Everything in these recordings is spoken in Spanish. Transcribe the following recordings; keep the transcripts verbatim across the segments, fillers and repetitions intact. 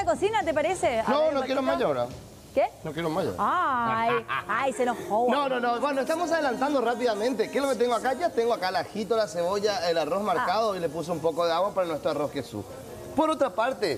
la cocina, ¿te parece? A No, ver, no quiero más ahora. ¿Qué? No quiero más. Ay, ay, se enojó. No, no, no. Bueno, estamos adelantando rápidamente. ¿Qué es lo que tengo acá? Ya tengo acá el ajito, la cebolla, el arroz marcado ah. y le puse un poco de agua para nuestro arroz Jesús. Por otra parte,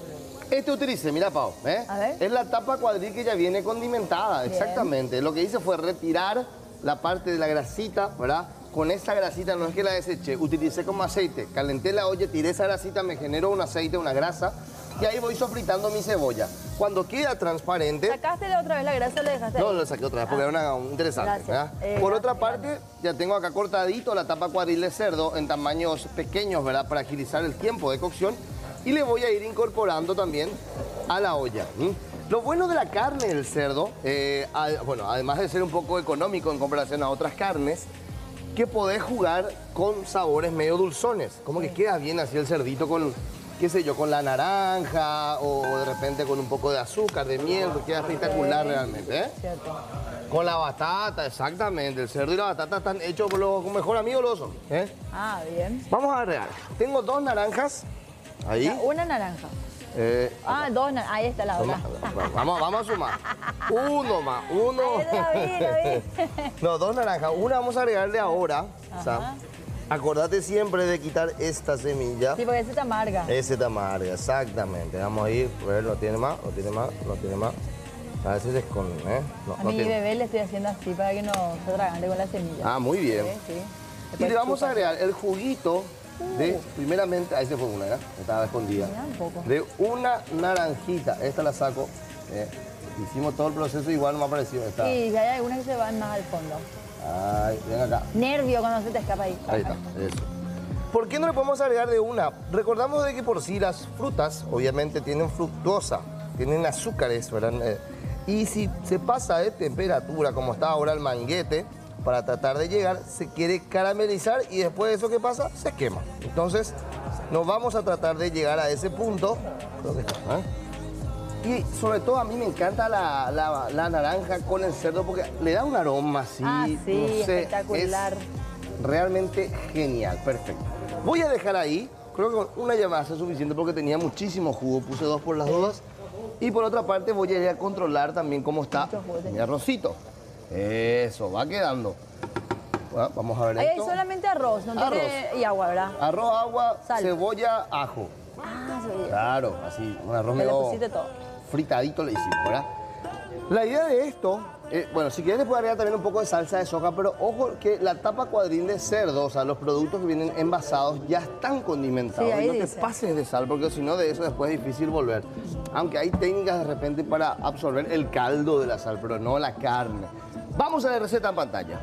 este utilicé, mira, Pau, ¿eh? A ver. Es la tapa cuadril que ya viene condimentada, bien. Exactamente. Lo que hice fue retirar la parte de la grasita, ¿verdad? Con esa grasita no es que la deseché, utilicé como aceite. Calenté la olla, tiré esa grasita, me generó un aceite, una grasa. Y ahí voy sofritando mi cebolla. Cuando queda transparente... ¿Sacaste de otra vez la grasa o la dejaste ahí? No, lo saqué otra vez porque ah. era una, interesante. Eh, Por otra parte, ya tengo acá cortadito la tapa cuadril de cerdo en tamaños pequeños, ¿verdad? Para agilizar el tiempo de cocción. Y le voy a ir incorporando también a la olla. ¿Mm? Lo bueno de la carne del cerdo, eh, a, bueno, además de ser un poco económico en comparación a otras carnes, que podés jugar con sabores medio dulzones. Como que queda bien así el cerdito con... qué sé yo, con la naranja o de repente con un poco de azúcar, de miel, que queda espectacular realmente, ¿eh? Cierto. Con la batata, exactamente. El cerdo y la batata están hechos por los mejor amigos los son, ¿eh? Ah, bien. Vamos a agregar. Tengo dos naranjas. Ahí. O sea, una naranja. Eh, ah, dos naranjas. Ahí está la otra. Vamos, vamos a sumar. Uno más, uno. Ahí lo vi, lo vi. No, dos naranjas. Una vamos a agregarle ahora. O sea, acordate siempre de quitar esta semilla. Sí, porque esa está amarga. Esa está amarga, exactamente. Vamos a ir, a ver, no tiene más, no tiene más, no tiene más. A veces se esconde, ¿eh? No, a no mi tiene. bebé le estoy haciendo así para que no se atragante con la semilla. Ah, muy bien. Sí, sí. Y le vamos a agregar el juguito de, uh. primeramente, ahí se fue una, ¿eh? Estaba escondida. Mira un poco. De una naranjita. Esta la saco. Eh, hicimos todo el proceso, igual no me ha parecido. Esta. Sí, ya hay algunas que se van más al fondo. Ay, ven acá. Nervio cuando se te escapa ahí. Ahí está, eso. ¿Por qué no le podemos agregar de una? Recordamos de que por sí las frutas, obviamente, tienen fructosa, tienen azúcares, ¿verdad? Y si se pasa de temperatura, como está ahora el manguete, para tratar de llegar, se quiere caramelizar y después de eso, ¿qué pasa? Se quema. Entonces, nos vamos a tratar de llegar a ese punto. Creo que está, ¿eh? Y sobre todo a mí me encanta la, la, la naranja con el cerdo porque le da un aroma así, ah, sí, no sé, espectacular. Es realmente genial, perfecto. Voy a dejar ahí, creo que con una llamada es suficiente porque tenía muchísimo jugo, puse dos por las dudas. Y por otra parte voy a ir a controlar también cómo está mi arrocito. Eso, va quedando. Bueno, vamos a ver ahí esto. Hay solamente arroz, no arroz. Tiene... y agua, ¿verdad? Arroz, agua, sal. Cebolla, ajo. Ah, cebolla. Claro, así, un arroz me medio lo pusiste todo. Fritadito le hicimos, ¿verdad? La idea de esto, eh, bueno, si quieres le puedo agregar también un poco de salsa de soja, pero ojo que la tapa cuadril de cerdo, o sea, los productos que vienen envasados ya están condimentados. Sí, ahí y no dice. te pases de sal, porque si no de eso después es difícil volver. Aunque hay técnicas de repente para absorber el caldo de la sal, pero no la carne. Vamos a la receta en pantalla.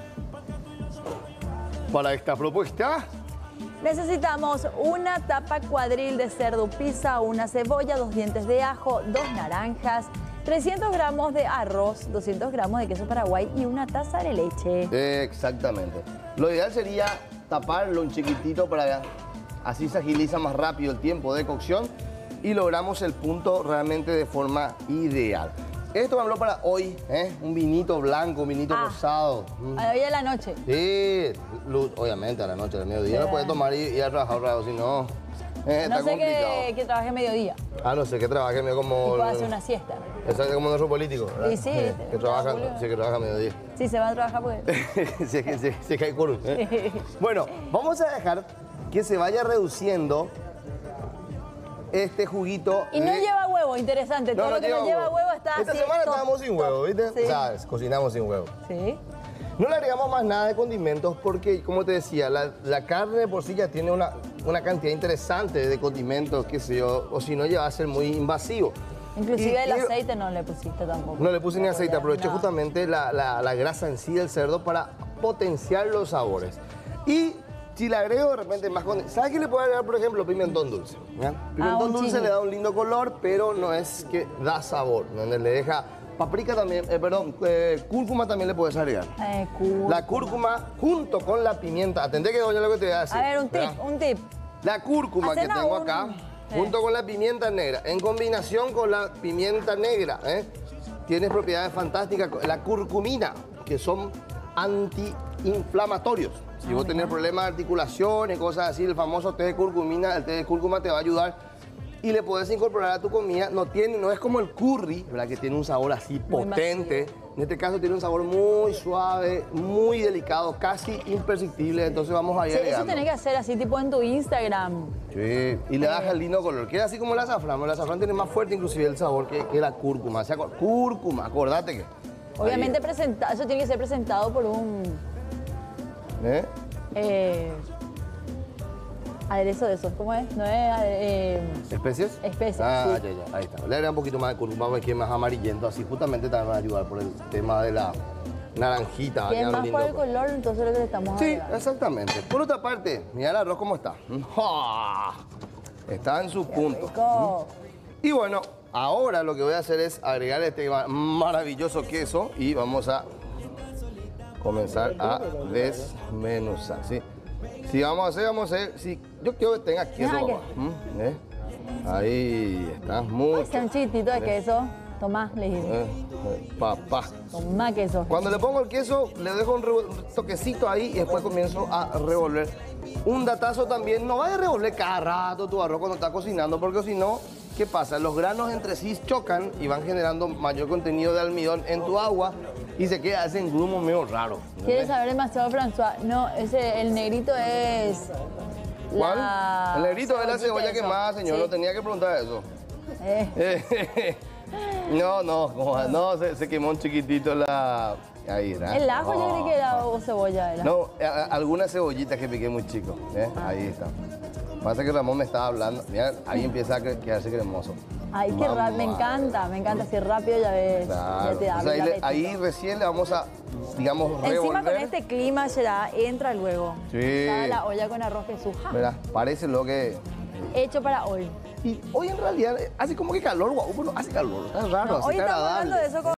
Para esta propuesta... necesitamos una tapa cuadril de cerdo pizza, una cebolla, dos dientes de ajo, dos naranjas, trescientos gramos de arroz, doscientos gramos de queso paraguay y una taza de leche. Exactamente. Lo ideal sería taparlo un chiquitito para así se agiliza más rápido el tiempo de cocción y logramos el punto realmente de forma ideal. Esto me habló para hoy, ¿eh? Un vinito blanco, un vinito ah, rosado. Mm. A hoy a la noche. Sí, luz, obviamente a la noche, al mediodía. Sí. No puedes tomar y ir a trabajar raro, si no, eh, no está sé complicado. que, que trabaje mediodía. Ah, no sé, que trabaje medio como... Y puedo hacer una siesta. Exacto, como nuestro político, ¿verdad? Sí, sí. Eh, que trabaja, sí, que trabaja a mediodía. Sí, se va a trabajar porque... si es que, si, si es que hay quórum, ¿eh? Bueno, vamos a dejar que se vaya reduciendo este juguito. Y no de... lleva huevo, interesante. No, Todo no lo que lleva no lleva huevo, huevo está Esta así. semana top. estábamos sin huevo, ¿viste? Sí. O sea, cocinamos sin huevo. Sí. No le agregamos más nada de condimentos porque, como te decía, la, la carne por sí ya tiene una, una cantidad interesante de condimentos, qué sé yo, o si no, ya va a ser muy invasivo. Inclusive y, el y, aceite no le pusiste tampoco. No le puse ni aceite, aproveché no. justamente la, la, la grasa en sí del cerdo para potenciar los sabores. Y si le agrego de repente más condimentos, ¿sabes qué le puedo agregar, por ejemplo? Pimentón dulce. ¿Ya? Pimentón ah, dulce chile. le da un lindo color, pero no es que da sabor, donde le deja... Paprika también, eh, perdón, eh, cúrcuma también le puedes agregar. Eh, cúrcuma. La cúrcuma junto con la pimienta. Atendé que doña lo que te voy a decir. A ver, un tip, ¿verdad? un tip. La cúrcuma que tengo un... acá, eh. junto con la pimienta negra, en combinación con la pimienta negra, ¿eh? Tiene propiedades fantásticas. La curcumina, que son antiinflamatorios. Si ah, vos tenés problemas de articulaciones, cosas así, el famoso té de curcumina, el té de cúrcuma te va a ayudar y le puedes incorporar a tu comida. No tiene, no es como el curry, ¿verdad? Que tiene un sabor así potente. En este caso tiene un sabor muy suave, muy delicado, casi imperceptible. Entonces vamos a ir sí, agregando. Eso tenés que hacer así tipo en tu Instagram. Sí, y le das el lindo color. Queda así como el azafrán. El azafrán tiene más fuerte inclusive el sabor que, que la cúrcuma. O sea, cúrcuma, acordate que... Obviamente presenta, eso tiene que ser presentado por un... ¿Eh? Eh, aderezo de eso, ¿cómo es? ¿No es eh, ¿Especies? Especies, ah, sí. ya, ya, ahí está. Le agrega un poquito más de cúrcuma para que es más amarillento, así justamente te va a ayudar por el tema de la naranjita. Y es más por el color, entonces lo que le estamos Sí, agregando. exactamente. Por otra parte, mira el arroz cómo está. Está en su Qué punto. rico. Y bueno, ahora lo que voy a hacer es agregar este maravilloso queso y vamos a comenzar a desmenuzar, ¿sí? Si vamos a hacer, vamos a hacer, si yo quiero que tenga queso, Nada, mamá. ¿Mm? ¿Eh? Ahí está, muy. Hace un chistito de queso. Tomá, le dije. Eh, eh, papá. Tomá queso. Cuando le pongo el queso, le dejo un, un toquecito ahí y después comienzo a revolver. Un datazo también, no vayas a revolver cada rato tu arroz cuando está cocinando, porque si no, ¿qué pasa? Los granos entre sí chocan y van generando mayor contenido de almidón en tu agua y se queda ese engrumo medio raro. ¿Quieres saber demasiado, François? No, ese, el negrito es... ¿Cuál? La... El negrito es la cebolla eso. quemada, señor, Sí. no tenía que preguntar eso. Eh. No, no, como- no, se, se quemó un chiquitito la... Ahí, ¿verdad? El ajo yo creí que era Oh. o cebolla. Era. No, a- a- algunas cebollitas que piqué muy chico, ¿eh? Ah. Ahí está. Pasa que Ramón me estaba hablando, mira, ahí empieza a cre- quedarse cremoso. Ay, qué rápido, me Mamá. encanta, me encanta. Así rápido ya ves, Claro. ya te da O sea, ahí, el le- apetito. ahí recién le vamos a, digamos, revolver. Encima con este clima, Gerard, entra luego. Sí. Está la olla con arroz Jesús. ¡Ja! Mira, parece lo que... Hecho para hoy. Y hoy en realidad hace como que calor, guau, bueno, hace calor, está raro, No, así hoy que estamos agradable. hablando de eso con...